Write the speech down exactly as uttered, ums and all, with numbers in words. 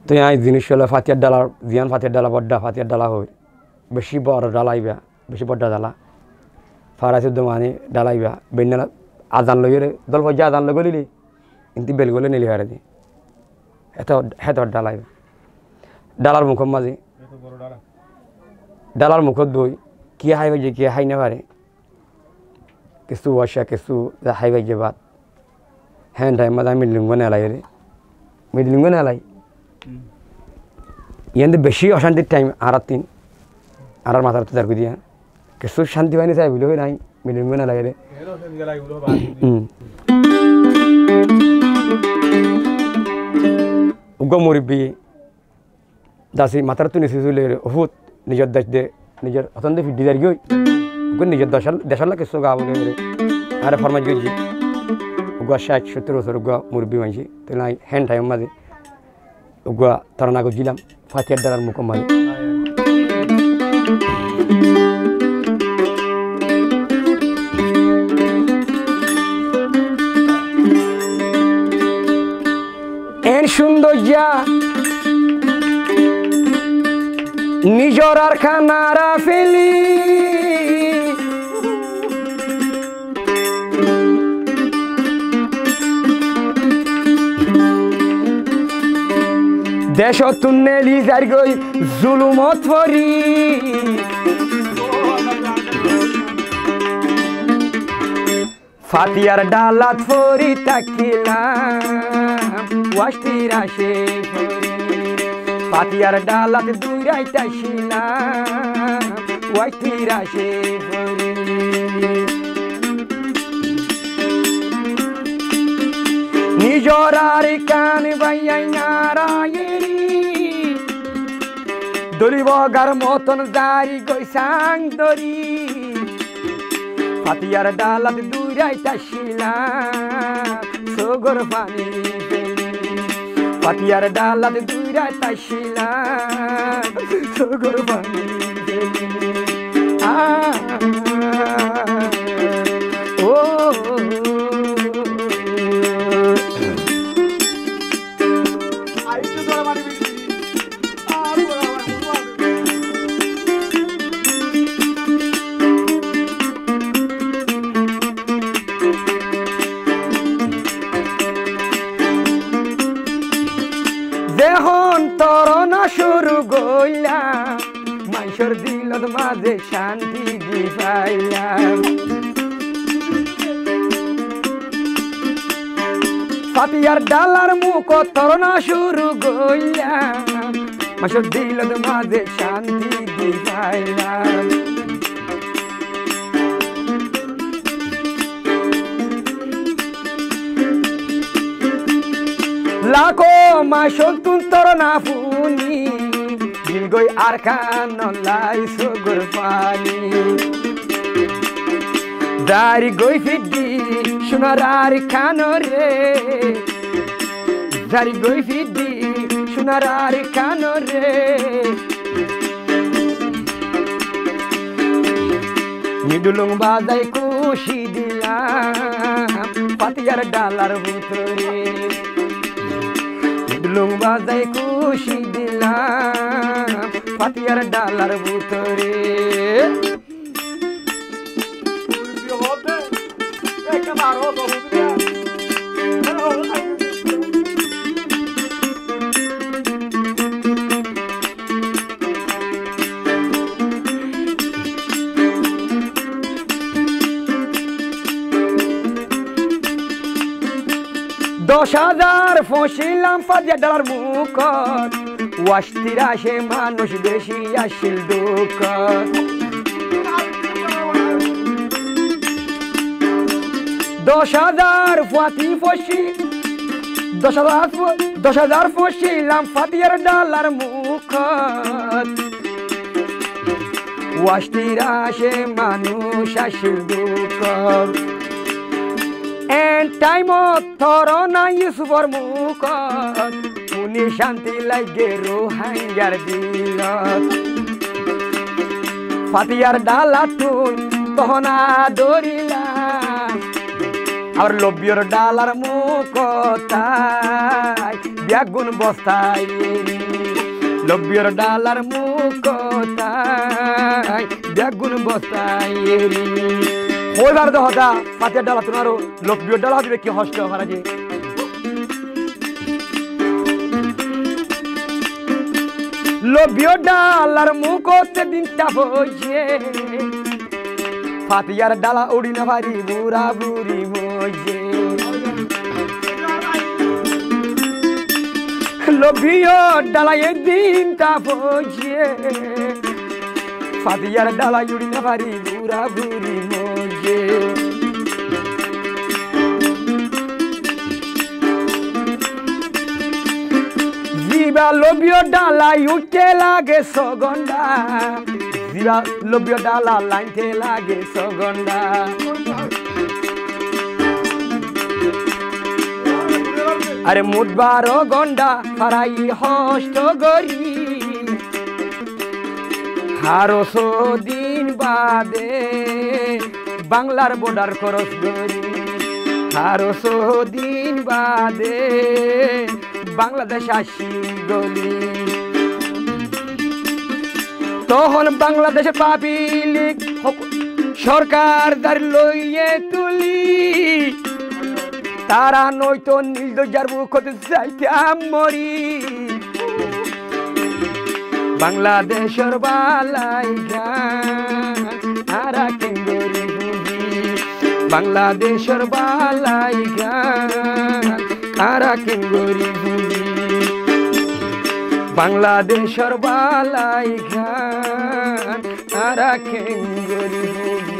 তো এই জিনিস হলো ফাতিয়ার ডালার জিয়ান ফাতিয়ার ডালা বড্ডা ফাতিয়ার ডালা হয় বেশি বড় ডালাইবা বেশি বড্ডা ডালা ফারাসি দমানি ডালাইবা বেন্না আজান লইরে দল ভজা আজান লগলিলি ইন্তি বেল গলে নিলি হারে দি এত হেত ডালাইবা ডালার মুখ মাঝে ডালার মুখত বই কি হাইবে যে কি হাই না পারে কিছু ওয়াশা কিছু হাইবে যে বাদ হ্যাঁ টাইম মাঝে মিডলিং বনে এলাই রে মিডলিং বনে এলাই ইয়াতে বেশি অশান্তির টাইম আর তিন আর মাথার তো দাঁড় দিয়া কিছু শান্তি পাইনি চাই বুঝলো নাই মিডলিং বনে এলাই রে উগ্র মুরব্বী দাসি মাথার তো নিচে চলে বহুত নিজের দেশ দে নিজের অত্যন্ত ফিডি দাঁড়ি গই ওকে নিজের দেশাল দেশাল কিছু গা বলে আরে ফরমাই গেছি উগ্র ষাট সত্তর বছর উগ্র মুরব্বী মানছি তো নাই হ্যান্ড টাইম মাঝে উগ্র তারানা গজিলাম ফাতিয়ার ডালার মুখ মাঝে এর সৌন্দর্যা নিজর আর খানারা ফেলি দেশ তুন্নেলি যার গই জুলুমত ফরি ফাতিয়ার ডালাত ফরি তাকিলাম ওয়াস্তিরা সে ফাতিয়ার ডালাত দুইরাইতা শিলাম ওয়াস্তিরা সে নিজর আর কান বাইয়াই নারায়ণী দলিবগার মতন জারি গৈসাং দরি ফাতিয়ার ডালাত দুইরাইতা শিলাম সগর পানি ফাতিয়ার ডালাত দুইরাইতা শিলাম সগর পানি আ ও দেহন তরনা শুরু গইলা মাইশর দিলত মাঝে শান্তি দি পাইলাম ফাতিয়ার ডালার মুখ তরনা শুরু গইলা মাইশর দিলত মাঝে শান্তি দি পাইলাম লাখো মাসল তুন তোর না ফুনি দিল গই আরকান লাই সগর পানি দারি গই ফিডি সোনার আরকান রে দারি গই ফিডি সোনার আরকান রে নিডুলুং বাজাই খুশি দিলাম ফাতিয়ার ডালার ভিতরে লুং বাজাই খুশি দিলাম ফাতিয়ার ডালার ভিতরে দশ হাজার ফসিলাম ফাতিয়ার ডালার মুখ ওয়াস্তিরা সে মানুষ বেশি আসিল দুঃখ দশ হাজার ফাতি ফসি দশ হাজার দশ হাজার ফসিলাম ফাতিয়ার ডালার মুখ ওয়াস্তিরা সে মানুষ আসিল দুঃখ এন টাইমত থরনা ইউসুফর মুখত উনি শান্তি লাগে রোহিঙ্গার দিলত ফাতিয়ার ডালা তুল তহনা দরিলা আর লব্বিয়র ডালার মুখতাই বেগুন বস্তায় লব্বিয়র ডালার মুখতায় বেগুন বস্তায় হইবার তো হতা ফাতিহার ডালা তোমারও লব্বিয়র ডালা দিবে কি হষ্ট করা যে লব্বিয়র ডালার মুখতে দিনটা বইছে ফাতিহার ডালা উড়ি না ভারি বুড়া বুড়ি মজে লব্বিয়র ডালা এই দিনটা বইছে ফাতিহার ডালা উড়ি না ভারি বুড়া বুড়ি মজে জিবা লব্বিয়র ডালা উঠতে লাগে সগন্ডা জিবা লব্বিয়র ডালা লাইনতে লাগে সগন্ডা আরে মুঠ বারো গন্ডা হারাই হস্ত গরি হারোশো দিন বাদে বাংলার বর্ডার খরচ গরি হারোশো দিন বাদে বাংলাদেশ আসি গলি তখন বাংলাদেশের পাবলিক সরকার দাঁড় লইয়ে তুলি তারা নয়তো নির্দজার মুখতে যাইতাম মরি বাংলাদেশের বালাই গান আরাকান গরি বুঝি বাংলাদেশের বালাই গান আরাকান গরি বুঝি বাংলাদেশের বালাই গান আরাকান গরি বুঝি